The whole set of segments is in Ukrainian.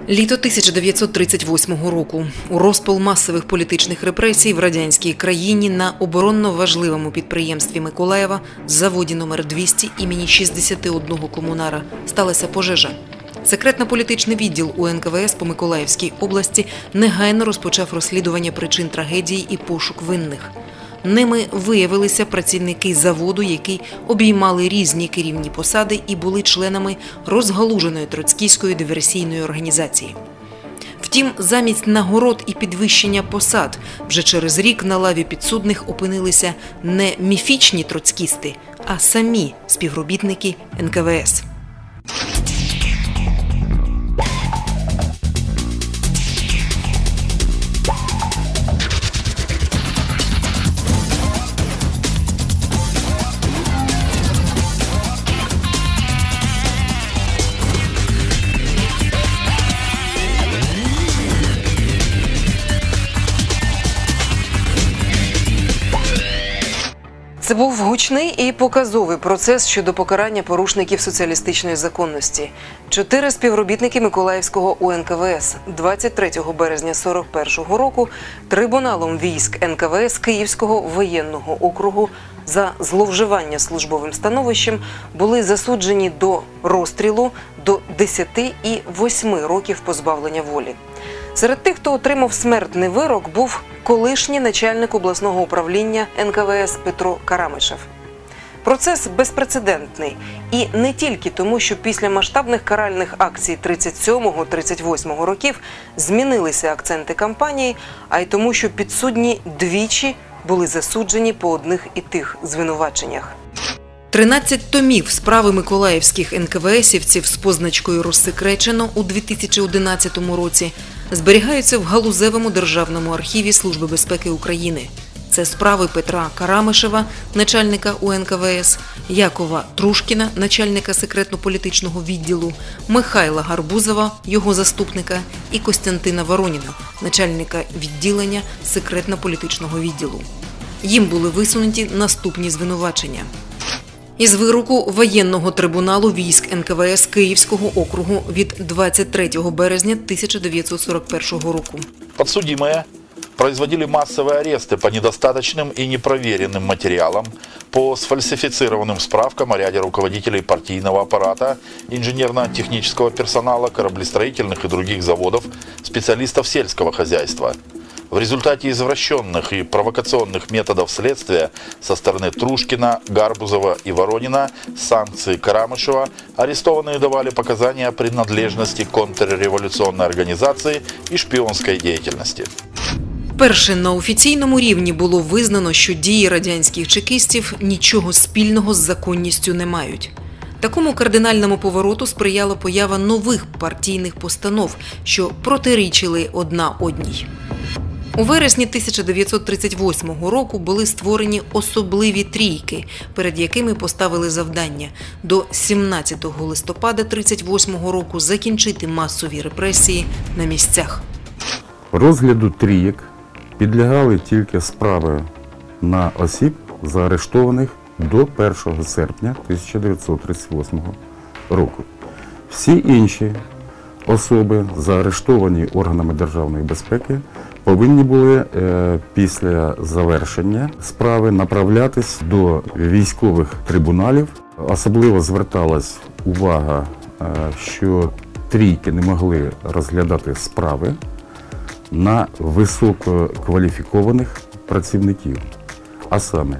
Літо 1938 року. У розпал масових політичних репресій в радянській країні на оборонно важливому підприємстві Миколаєва, заводі номер 200 імені 61 комунара, сталася пожежа. Секретно-політичний відділ УНКВС по Миколаївській області негайно розпочав розслідування причин трагедії і пошук винних. Ними виявилися працівники заводу, які обіймали різні керівні посади і були членами розгалуженої троцькійської диверсійної організації. Втім, замість нагород і підвищення посад вже через рік на лаві підсудних опинилися не міфічні троцькісти, а самі співробітники НКВС. Це був гучний і показовий процес щодо покарання порушників соціалістичної законності. 4 співробітники Миколаївського УНКВС 23 березня 1941 року трибуналом військ НКВС Київського воєнного округу за зловживання службовим становищем були засуджені до розстрілу до 10 і 8 років позбавлення волі. Серед тих, хто отримав смертний вирок, був колишній начальник обласного управління НКВС Петро Карамишев. Процес безпрецедентний. І не тільки тому, що після масштабних каральних акцій 37-38 років змінилися акценти кампанії, а й тому, що підсудні двічі були засуджені по одних і тих звинуваченнях. 13 томів справи миколаївських НКВСівців з позначкою «Розсекречено» у 2011 році зберігаються в галузевому державному архіві Служби безпеки України. Це справи Петра Карамишева, начальника УНКВС, Якова Трушкіна, начальника секретно-політичного відділу, Михайла Гарбузова, його заступника, і Костянтина Вороніна, начальника відділення секретно-політичного відділу. Їм були висунуті наступні звинувачення. Із вироку воєнного трибуналу військ НКВС Київського округу від 23 березня 1941 року. Подсудимые производили массовые аресты по недостаточным и непроверенным материалам, по сфальсифицированным справкам о ряде руководителей партийного аппарата, инженерно-технического персонала, кораблестроительных и других заводов, специалистов сельского хозяйства. В результате извращенных и провокационных методов следствия со стороны Трушкина, Гарбузова и Воронина с санкцией Карамышева арестованные давали показания о принадлежности к контрреволюционной организации и шпионской деятельности. Вперше на офіційному рівні було визнано, що дії радянських чекістів нічого спільного з законністю не мають. Такому кардинальному повороту сприяла поява нових партійних постанов, що протирічили одна одній. У вересні 1938 року були створені особливі трійки, перед якими поставили завдання до 17 листопада 1938 року закінчити масові репресії на місцях. Розгляду трійок підлягали тільки справи на осіб, заарештованих до 1 серпня 1938 року. Всі інші особи, заарештовані органами державної безпеки, повинні були після завершення справи направлятись до військових трибуналів. Особливо зверталась увага, що трійки не могли розглядати справи на висококваліфікованих працівників, а саме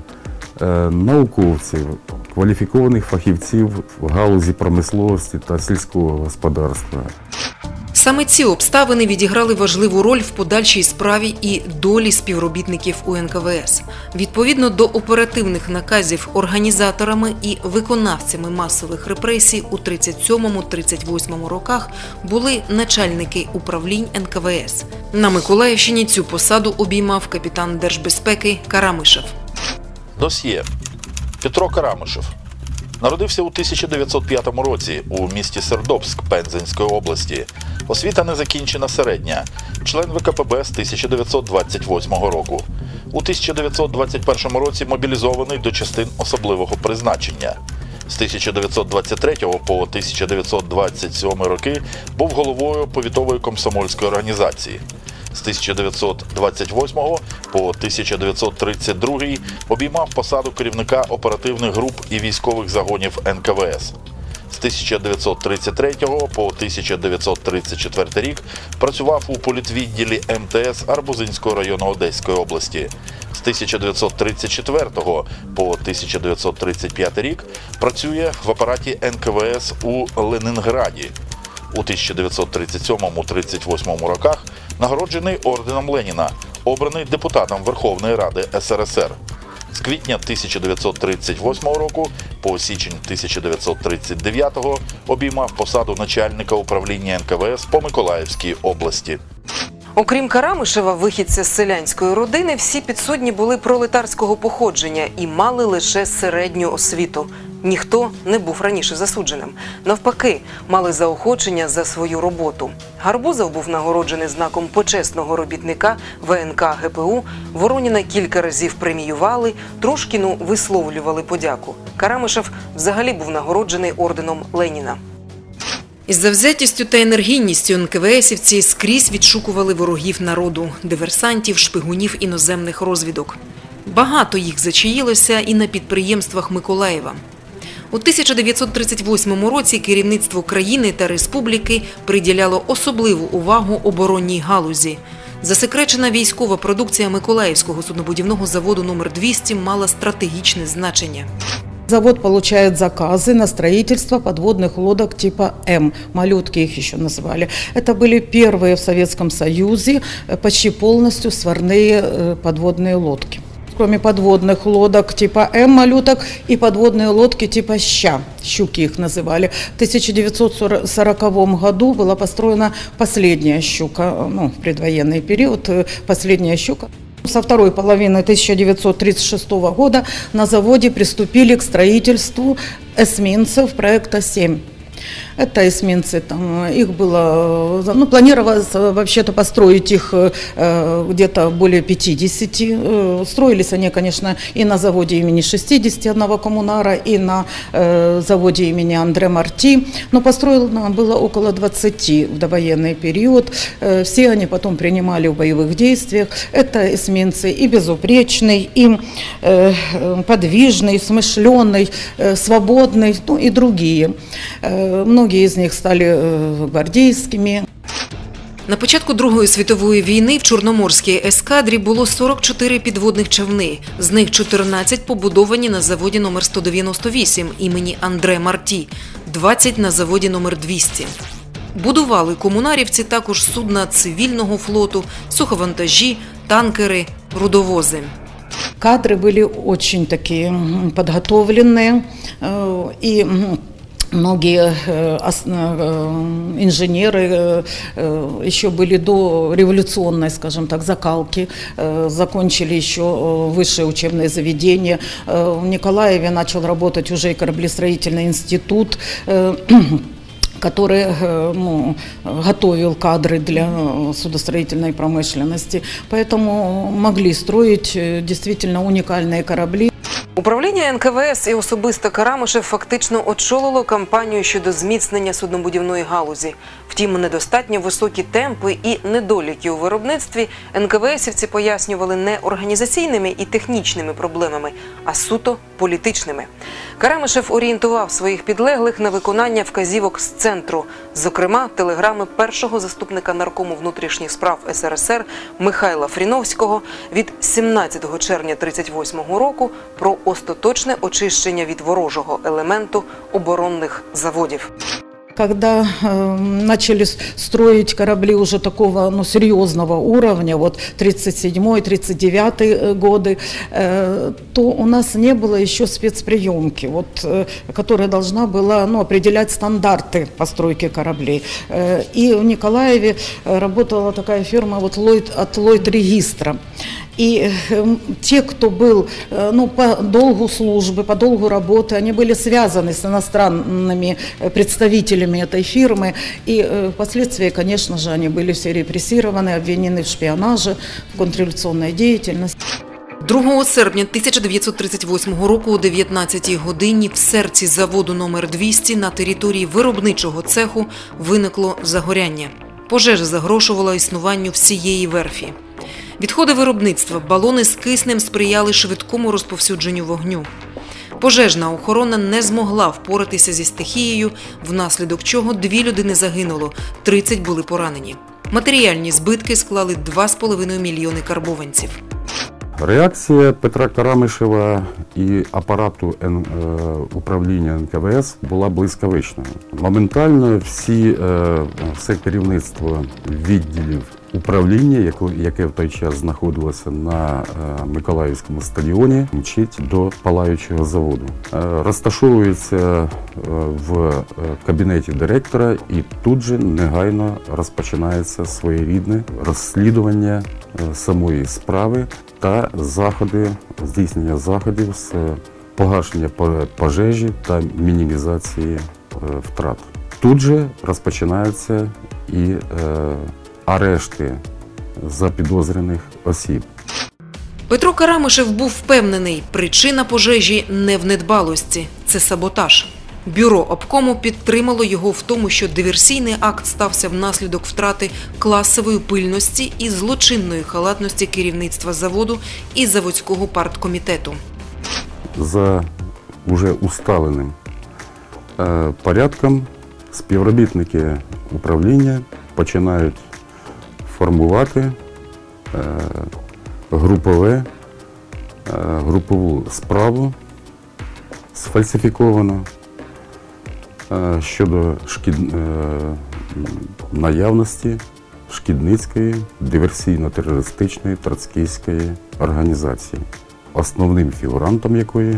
науковців, кваліфікованих фахівців в галузі промисловості та сільського господарства. Саме ці обставини відіграли важливу роль в подальшій справі і долі співробітників УНКВС. Відповідно до оперативних наказів організаторами і виконавцями масових репресій у 1937-1938 роках були начальники управлінь НКВС. На Миколаївщині цю посаду обіймав капітан Держбезпеки Карамишев. Досьє. Петро Карамишев. Народився у 1905 році у місті Сердобськ Пензенської області. Освіта не закінчена середня. Член ВКПБ з 1928 року. У 1921 році мобілізований до частин особливого призначення. З 1923 по 1927 роки був головою повітової комсомольської організації. З 1928 по 1932 обіймав посаду керівника оперативних груп і військових загонів НКВС. З 1933 по 1934 рік працював у політвідділі МТС Арбузинського району Одеської області. З 1934 по 1935 рік працює в апараті НКВС у Ленінграді. У 1937-38 роках нагороджений орденом Леніна, обраний депутатом Верховної Ради СРСР. З квітня 1938 року по січень 1939 обіймав посаду начальника управління НКВС по Миколаївській області. Окрім Карамишева, вихідця з селянської родини, всі підсудні були пролетарського походження і мали лише середню освіту. Ніхто не був раніше засудженим. Навпаки, мали заохочення за свою роботу. Гарбузов був нагороджений знаком почесного робітника ВНК ГПУ, Вороніна кілька разів преміювали, Трошкіну висловлювали подяку. Карамишев взагалі був нагороджений орденом Леніна. Із завзятістю та енергійністю НКВСівці скрізь відшукували ворогів народу – диверсантів, шпигунів іноземних розвідок. Багато їх зачаїлося і на підприємствах Миколаєва. У 1938 році керівництво країни та республіки приділяло особливу увагу оборонній галузі. Засекречена військова продукція Миколаївського суднобудівного заводу номер 200 мала стратегічне значення. Завод получает заказы на строительство подводных лодок типа М. Малютки их еще называли. Это были первые в Советском Союзе почти полностью сварные подводные лодки. Кроме подводных лодок типа М малюток и подводные лодки типа Ща, щуки их называли. В 1940 году была построена последняя щука, в предвоенный период, последняя щука. Со второй половины 1936 года на заводе приступили к строительству эсминцев проекта 7. Это эсминцы, их было, планировалось вообще-то построить их где-то более 50. Строились они, конечно, и на заводе имени 61 коммунара, и на заводе имени Андре Марти, но построено было около 20 в довоенный период. Все они потом принимали в боевых действиях. Это эсминцы и безупречный, и подвижный, смышленый, свободный, и другие. Многие из них стали гвардейскими. На початку Другої світової війни в Чорноморській ескадрі було 44 підводних човни. З них 14 побудовані на заводі номер 198 імені Андре Марті, 20 на заводі номер 200. Будували комунарівці також судна цивільного флоту, суховантажі, танкери, рудовози. Кадры были очень такие подготовленные, и многие инженеры еще были до революционной, скажем так, закалки, закончили еще высшее учебное заведение. В Николаеве начал работать уже и кораблестроительный институт, который готовил кадры для судостроительной промышленности. Поэтому могли строить действительно уникальные корабли. Управління НКВС і особисто Карамишев фактично очолило кампанію щодо зміцнення суднобудівної галузі. Втім, недостатньо високі темпи і недоліки у виробництві НКВСівці пояснювали не організаційними і технічними проблемами, а суто політичними. Карамишев орієнтував своїх підлеглих на виконання вказівок з центру, зокрема, телеграми першого заступника наркому внутрішніх справ СРСР Михайла Фріновського від 17 червня 1938 року про остаточне очищення від ворожого елементу оборонних заводів. Когда начали строить корабли уже такого серьезного уровня, 37-39 годы, то у нас не было еще спецприемки, которая должна была определять стандарты постройки кораблей. И в Николаеве работала такая фирма от Lloyd Регистра. И те, кто был по долгу службы, по долгу работы, они были связаны с иностранными представителями этой фирмы. И впоследствии, конечно же, они были все репрессированы, обвинены в шпионаже, в контрреволюционной деятельности. 2 серпня 1938 року о 19-й годині в серці заводу номер 200 на території виробничого цеху виникло загоряння. Пожежа загрожувала існуванню всієї верфі. Відходи виробництва, балони з киснем сприяли швидкому розповсюдженню вогню. Пожежна охорона не змогла впоратися зі стихією, внаслідок чого 2 людини загинуло, 30 були поранені. Матеріальні збитки склали 2,5 мільйони карбованців. Реакція Петра Карамишева і апарату управління НКВС була блискавичною. Моментально все керівництво відділів управління, яке в той час знаходилося на Миколаївському стадіоні, мчить до палаючого заводу. Розташовується в кабінеті директора і тут же негайно розпочинається своєрідне розслідування самої справи та здійснення заходів з погашення пожежі та мінімізації втрат. Тут же розпочинаються і арешти запідозрених осіб. Петро Карамишев був впевнений, причина пожежі не в недбалості – це саботаж. Бюро обкому підтримало його в тому, що диверсійний акт стався внаслідок втрати класової пильності і злочинної халатності керівництва заводу і заводського парткомітету. За уже усталеним порядком співробітники управління починають формувати групову справу сфальсифіковану щодо наявності шкідницької диверсійно-терористичної троцкійської організації, основним фігурантом якої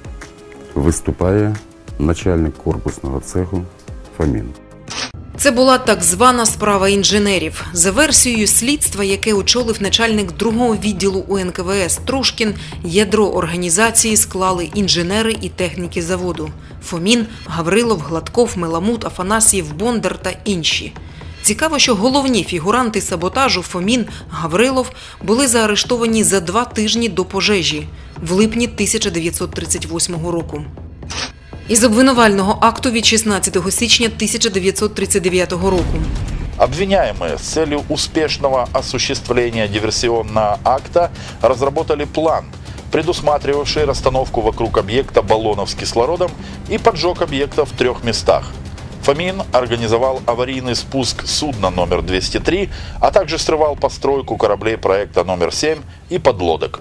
виступає начальник корпусного цеху Фомін. Це була так звана справа інженерів. За версією слідства, яке очолив начальник 2-го відділу УНКВС Трушкін, ядро організації склали інженери і техніки заводу – Фомін, Гаврилов, Гладков, Меламут, Афанасьєв, Бондар та інші. Цікаво, що головні фігуранти саботажу Фомін, Гаврилов були заарештовані за 2 тижні до пожежі в липні 1938 року. Із обвинувального акту від 16 січня 1939 року. Обвиняемые с целью успешного осуществления диверсионного акта разработали план, предусматривавший расстановку вокруг объекта баллонов с кислородом и поджог объекта в 3 местах. Фомин организовал аварийный спуск судна номер 203, а также срывал постройку кораблей проекта номер 7 и подлодок.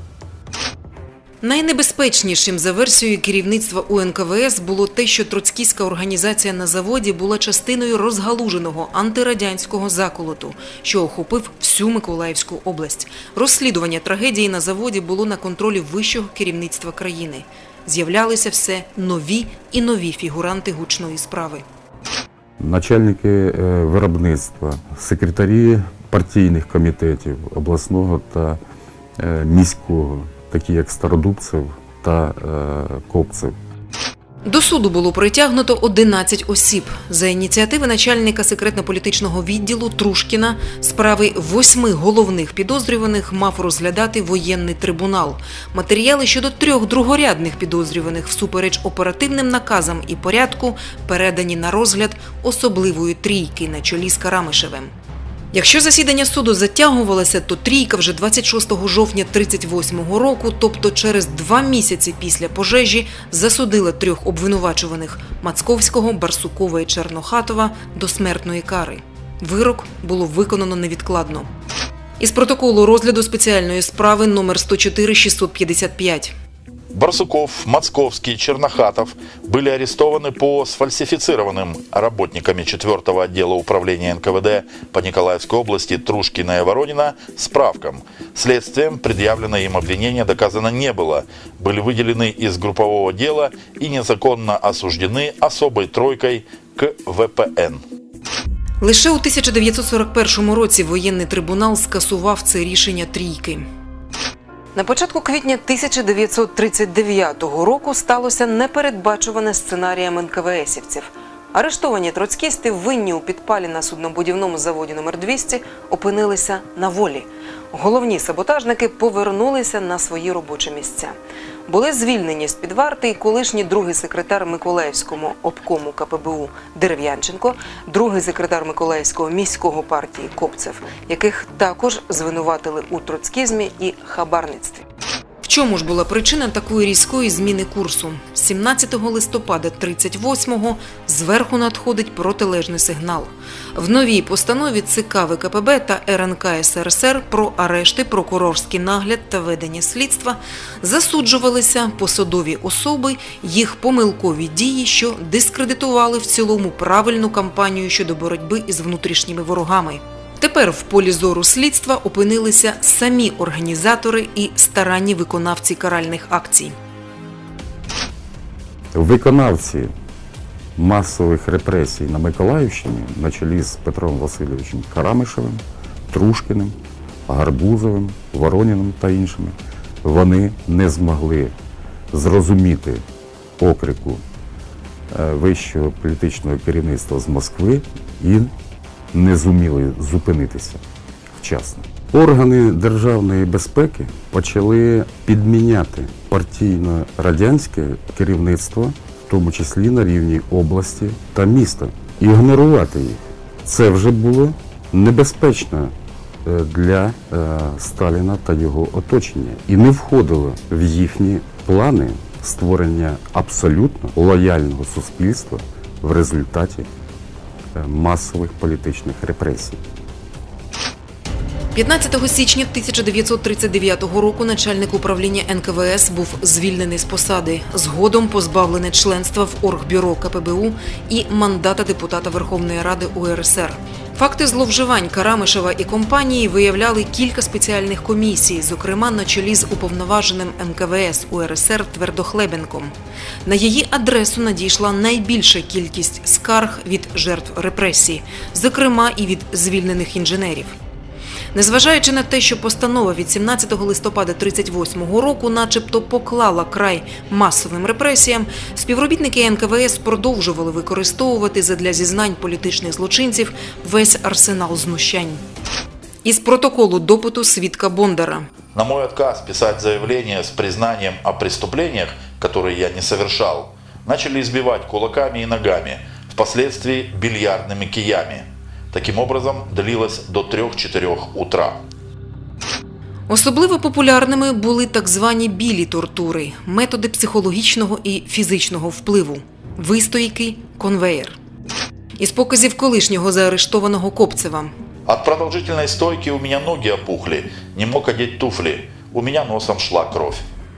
Найнебезпечнішим за версією керівництва УНКВС було те, що троцкістська організація на заводі була частиною розгалуженого антирадянського заколоту, що охопив всю Миколаївську область. Розслідування трагедії на заводі було на контролі вищого керівництва країни. З'являлися все нові і нові фігуранти гучної справи. Начальники виробництва, секретарі партійних комітетів обласного та міського, такі як Стародубцев та Копцев. До суду було притягнуто 11 осіб. За ініціативи начальника секретно-політичного відділу Трушкіна справи 8 головних підозрюваних мав розглядати воєнний трибунал. Матеріали щодо 3 другорядних підозрюваних всупереч оперативним наказам і порядку передані на розгляд особливої трійки на чолі з Карамишевим. Якщо засідання суду затягувалося, то трійка вже 26 жовтня 1938 року, тобто через 2 місяці після пожежі, засудила 3 обвинувачуваних – Мацковського, Барсукова і Чернохатова – до смертної кари. Вирок було виконано невідкладно. Із протоколу розгляду спеціальної справи номер 104-655. Барсуков, Мацковский, Чернохатов были арестованы по сфальсифицированным работниками 4-го отдела управления НКВД по Николаевской области Трушкина и Воронина справкам. Следствием предъявленное им обвинение доказано не было. Были выделены из группового дела и незаконно осуждены особой тройкой к ВПН. Лише у 1941 році воєнний трибунал скасував це рішення трійки. На початку квітня 1939 року сталося непередбачуване сценарієм НКВСівців. Арештовані троцькісти, винні у підпалі на суднобудівному заводі номер 200, опинилися на волі. Головні саботажники повернулися на свої робочі місця. Були звільнені з-під варти і колишній другий секретар Миколаївського обкому КПБУ Дерев'янченко, другий секретар Миколаївського міського партії Копцев, яких також звинуватили у троцкізмі і хабарництві. В чому ж була причина такої різкої зміни курсу? 17 листопада 38-го зверху надходить протилежний сигнал. В новій постанові ЦК ВКПБ та РНК СРСР про арешти, прокурорський нагляд та ведення слідства засуджувалися посадові особи, їх помилкові дії, що дискредитували в цілому правильну кампанію щодо боротьби із внутрішніми ворогами. Тепер в полі зору слідства опинилися самі організатори і старанні виконавці каральних акцій. Виконавці масових репресій на Миколаївщині на чолі з Петром Васильовичем Карамишевим, Трушкіним, Гарбузовим, Вороніним та іншими, вони не змогли зрозуміти окрику вищого політичного керівництва з Москви і не зуміли зупинитися вчасно. Органи державної безпеки почали підміняти партійно-радянське керівництво, в тому числі на рівні області та міста, ігнорувати їх. Це вже було небезпечно для Сталіна та його оточення і не входило в їхні плани створення абсолютно лояльного суспільства в результаті масових політичних репресій. 15 січня 1939 року начальник управління НКВС був звільнений з посади, згодом позбавлений членства в Оргбюро КПБУ і мандата депутата Верховної Ради УРСР. Факти зловживань Карамишева і компанії виявляли кілька спеціальних комісій, зокрема на чолі з уповноваженим НКВС УРСР Твердохлебенком. На її адресу надійшла найбільша кількість скарг від жертв репресій, зокрема і від звільнених інженерів. Незважаючи на те, що постанова від 17 листопада 1938 року начебто поклала край масовим репресіям, співробітники НКВС продовжували використовувати задля зізнань політичних злочинців весь арсенал знущань. Із протоколу допиту свідка Бондара. На мой отказ писать заявление с признанием о преступлениях, которые я не совершал, начали избивать кулаками и ногами, впоследствии бильярдными киями. Таким образом, длилось до 3-4 утра. Особливо популярними були так звані білі тортури – методи психологічного і фізичного впливу, вистойки, конвеєр. Із показів колишнього заарештованого Копцева. От продолжительной стойки у меня ноги опухли, не мог одеть туфли, у меня носом шла кровь.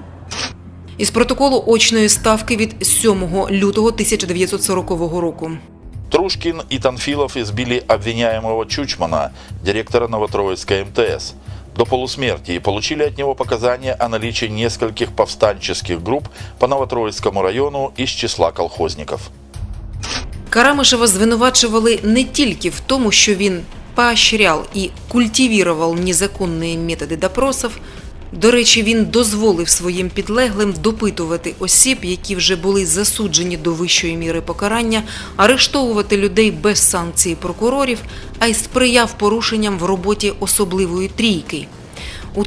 Із протоколу очної ставки від 7 лютого 1940 року. Трушкин и Танфилов избили обвиняемого Чучмана, директора Новотроицкой МТС, до полусмерти и получили от него показания о наличии нескольких повстанческих групп по Новотроицкому району из числа колхозников. Карамишева звинувачували не тільки в тому, що він поощряв і культивував незаконні методи допросів. До речі, він дозволив своїм підлеглим допитувати осіб, які вже були засуджені до вищої міри покарання, арештовувати людей без санкції прокурорів, а й сприяв порушенням в роботі особливої трійки. У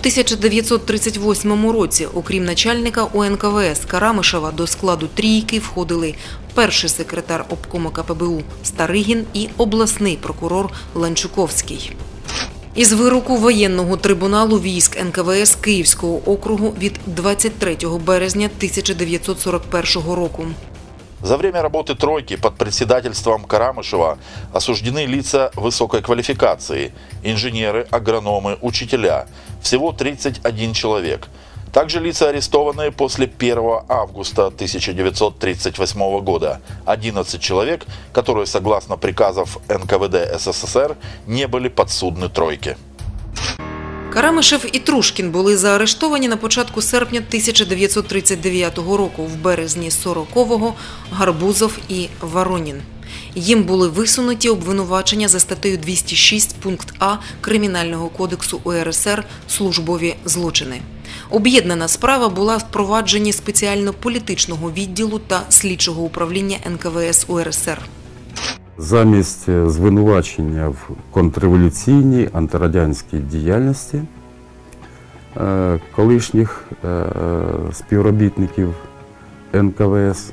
1938 році, окрім начальника УНКВС Карамишева, до складу трійки входили перший секретар обкому КПБУ Старигін і обласний прокурор Ланчуковський. Із вироку воєнного трибуналу військ НКВС Київського округу від 23 березня 1941 року. За время работы «тройки» под председательством Карамышева осуждены лица высокой квалификации – инженеры, агрономы, учителя – всего 31 человек. Также лица, арестованные после 1 августа 1938 года – 11 человек, которые, согласно приказов НКВД СССР, не были подсудны «тройке». Карамишев і Трушкін були заарештовані на початку серпня 1939 року, в березні 40-го – Гарбузов і Воронін. Їм були висунуті обвинувачення за статтею 206 пункт А Кримінального кодексу УРСР «Службові злочини». Об'єднана справа була в провадженні спеціально політичного відділу та слідчого управління НКВС УРСР. Замість звинувачення в контрреволюційній антирадянській діяльності колишніх співробітників НКВС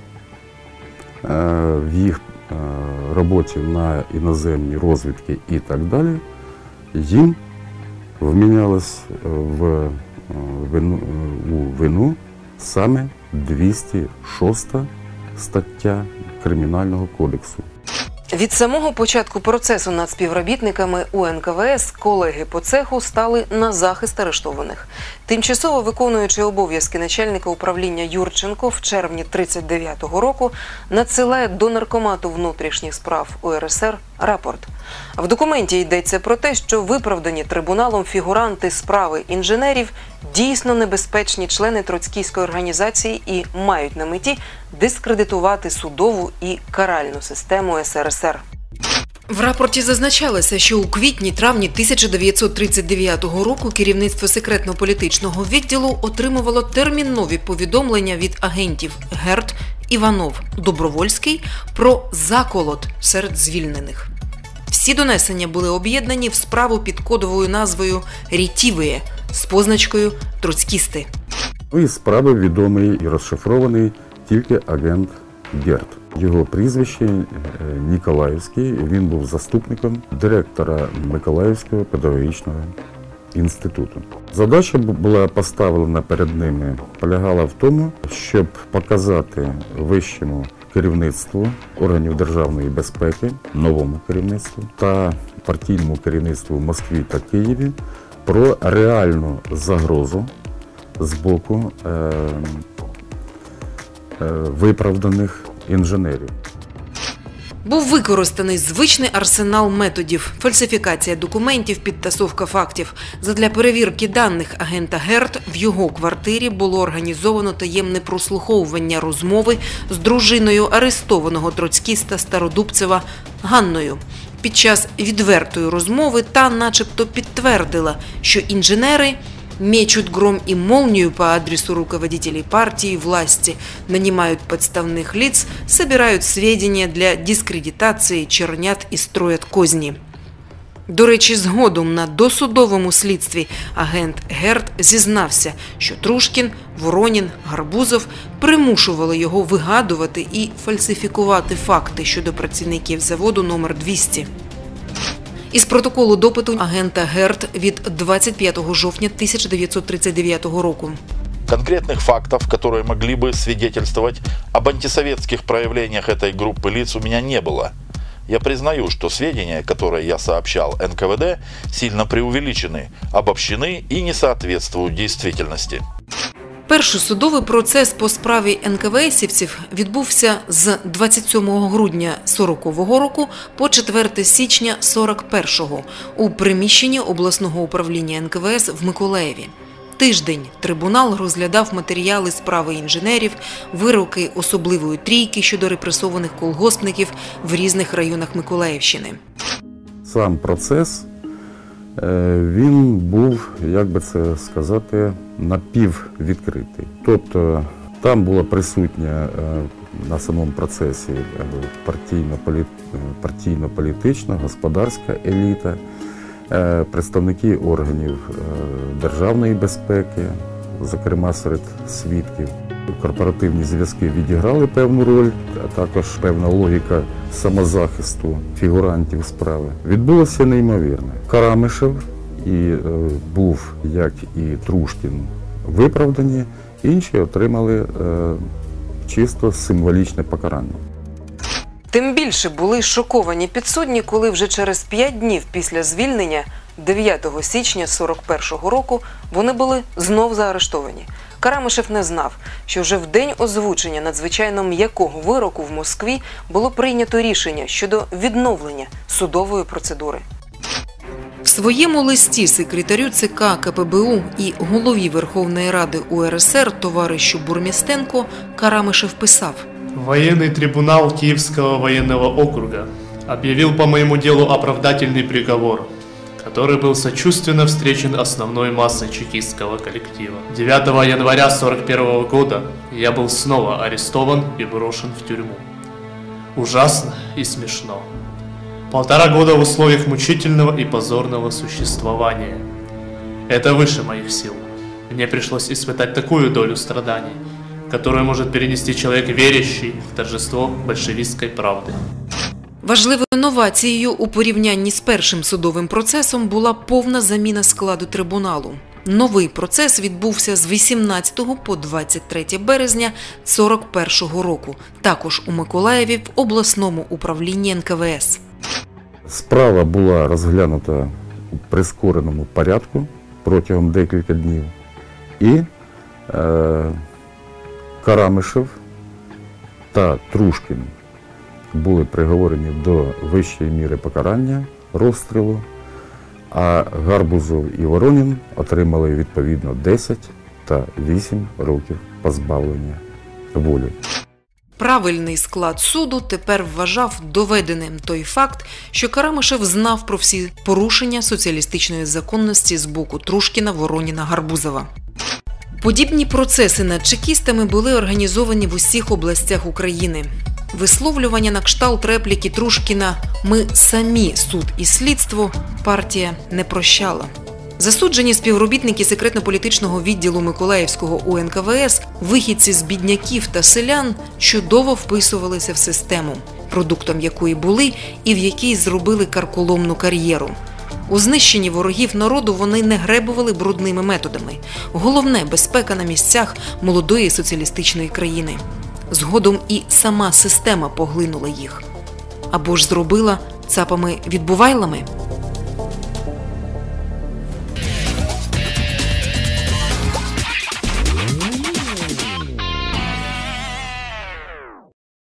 в їх роботі на іноземні розвідки і так далі, їм вмінялось у вину саме 206 стаття Кримінального кодексу. Від самого початку процесу над співробітниками УНКВС колеги по цеху стали на захист арештованих. Тимчасово виконуючи обов'язки начальника управління Юрченко в червні 1939 року надсилає до Наркомату внутрішніх справ УРСР рапорт. В документі йдеться про те, що виправдані трибуналом фігуранти справи інженерів дійсно небезпечні члени троцькійської організації і мають на меті дискредитувати судову і каральну систему СРСР. В рапорті зазначалося, що у квітні-травні 1939 року керівництво секретно-політичного відділу отримувало термінові повідомлення від агентів Герт, Іванов, Добровольський про заколот серед звільнених. Всі донесення були об'єднані в справу під кодовою назвою «Рітівеє» з позначкою «Троцькісти». Із справи відомий і розшифрований тільки агент Герт. Його прізвище Ніколаївський, він був заступником директора Миколаївського педагогічного інституту. Задача була поставлена перед ними, полягала в тому, щоб показати вищому керівництву органів державної безпеки, новому керівництву та партійному керівництву в Москві та Києві про реальну загрозу з боку виправданих інженерів. Був використаний звичний арсенал методів – фальсифікація документів, підтасовка фактів. Задля перевірки даних агента Герт в його квартирі було організовано таємне прослуховування розмови з дружиною арестованого троцькіста Стародубцева Ганною. Під час відвертої розмови та начебто підтвердила, що інженери мечут гром и молнию по адресу руководителей партии и власти, нанимают подставных лиц, собирают сведения для дискредитации, чернят і строять козні. До речі, згодом на досудовому слідстві агент Герт зізнався, що Трушкін, Воронін, Гарбузов примушували його вигадувати і фальсифікувати факти щодо працівників заводу номер 200. Із протоколу допиту агента Герт від 25 жовтня 1939 року. Конкретных фактов, которые могли бы свидетельствовать об антисоветских проявлениях этой группы лиц, у меня не было. Я признаю, что сведения, которые я сообщал НКВД, сильно преувеличены, обобщены и не соответствуют действительности. Перший судовий процес по справі НКВСівців відбувся з 27 грудня 40-го року по 4 січня 41-го у приміщенні обласного управління НКВС в Миколаєві. Тиждень трибунал розглядав матеріали справи інженерів, вироки особливої трійки щодо репресованих колгоспників в різних районах Миколаївщини. Сам процес, він був, як би це сказати, напіввідкритий. Тобто там була присутня на самому процесі партійно-політична, господарська еліта, представники органів державної безпеки, зокрема серед свідків. Корпоративні зв'язки відіграли певну роль, а також певна логіка самозахисту фігурантів справи. Відбулося неймовірне. Карамишев був, як і Трушкін, виправдані, інші отримали чисто символічне покарання. Тим більше були шоковані підсудні, коли вже через 5 днів після звільнення, 9 січня 41-го року, вони були знов заарештовані. Карамишев не знав, що вже в день озвучення надзвичайно м'якого вироку в Москві було прийнято рішення щодо відновлення судової процедури. В своєму листі секретарю ЦК КПБУ і голові Верховної Ради УРСР товаришу Бурмістенко Карамишев писав: Военный трибунал Киевского военного округа объявил по моему делу оправдательный приговор, который был сочувственно встречен основной массой чекистского коллектива. 9 января 1941 года я был снова арестован и брошен в тюрьму. Ужасно и смешно. 1,5 года в условиях мучительного и позорного существования. Это выше моих сил. Мне пришлось испытать такую долю страданий, которую может перенести человек, верящий в торжество большевистской правды. Важливою новацією у порівнянні з першим судовим процесом була повна заміна складу трибуналу. Новий процес відбувся з 18 по 23 березня 1941 року, також у Миколаєві в обласному управлінні НКВС. Справа була розглянута у прискореному порядку протягом декілька днів. І Карамишев та Трушкін були приговорені до вищої міри покарання розстрілу, а Гарбузов і Воронін отримали відповідно 10 та 8 років позбавлення волі. Правильний склад суду тепер вважав доведеним той факт, що Карамишев знав про всі порушення соціалістичної законності з боку Трушкіна, Вороніна, Гарбузова. Подібні процеси над чекістами були організовані в усіх областях України. Висловлювання на кшталт репліки Трушкіна «Ми самі суд і слідство» партія не прощала. Засуджені співробітники секретно-політичного відділу Миколаївського УНКВС, вихідці з бідняків та селян, чудово вписувалися в систему, продуктом якої були і в якій зробили карколомну кар'єру. У знищенні ворогів народу вони не гребували брудними методами. Головне – безпека на місцях молодої соціалістичної країни. Згодом і сама система поглинула їх. Або ж зробила цапами-відбувайлами.